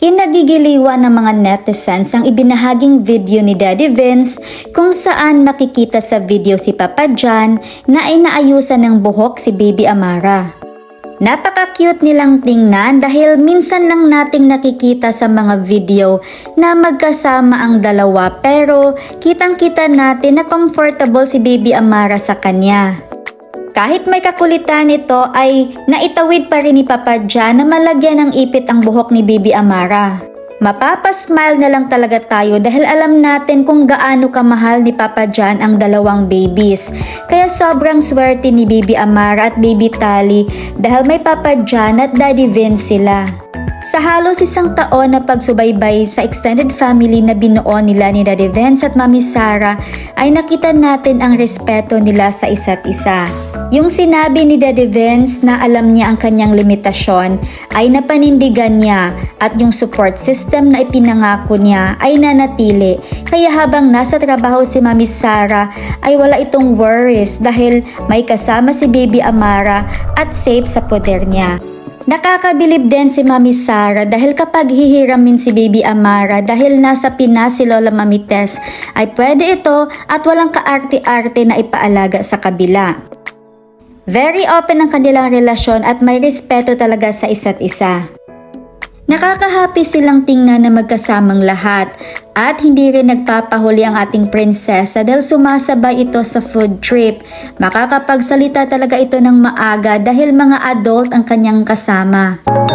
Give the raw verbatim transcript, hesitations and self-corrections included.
Kinagigiliwan ng mga netizens ang ibinahaging video ni Daddy Vince kung saan makikita sa video si Papa John na inaayusan ng buhok si Baby Amara. Napaka-cute nilang tingnan dahil minsan lang nating nakikita sa mga video na magkasama ang dalawa pero kitang-kita natin na comfortable si Baby Amara sa kanya. Kahit may kakulitan ito ay naitawid pa rin ni Papa John na malagyan ng ipit ang buhok ni Baby Amara. Mapapasmile na lang talaga tayo dahil alam natin kung gaano kamahal ni Papa John ang dalawang babies. Kaya sobrang swerte ni Baby Amara at Baby Tali dahil may Papa John at Daddy Vince sila. Sa halos isang taon na pagsubaybay sa extended family na binuo nila ni Daddy Vince at Mami Sara ay nakita natin ang respeto nila sa isa't isa. Yung sinabi ni Daddy Vince na alam niya ang kanyang limitasyon ay napanindigan niya at yung support system na ipinangako niya ay nanatili. Kaya habang nasa trabaho si Mami Sara ay wala itong worries dahil may kasama si Baby Amara at safe sa poder niya. Nakakabilib din si Mami Sara dahil kapag hihiramin si Baby Amara dahil nasa Pinas si Lola Mami Tess ay pwede ito at walang kaarte-arte na ipaalaga sa kabila. Very open ang kanilang relasyon at may respeto talaga sa isa't isa. Nakakahappy silang tingnan na magkasamang lahat at hindi rin nagpapahuli ang ating prinsesa dahil sumasabay ito sa food trip. Makakapagsalita talaga ito ng maaga dahil mga adult ang kanyang kasama.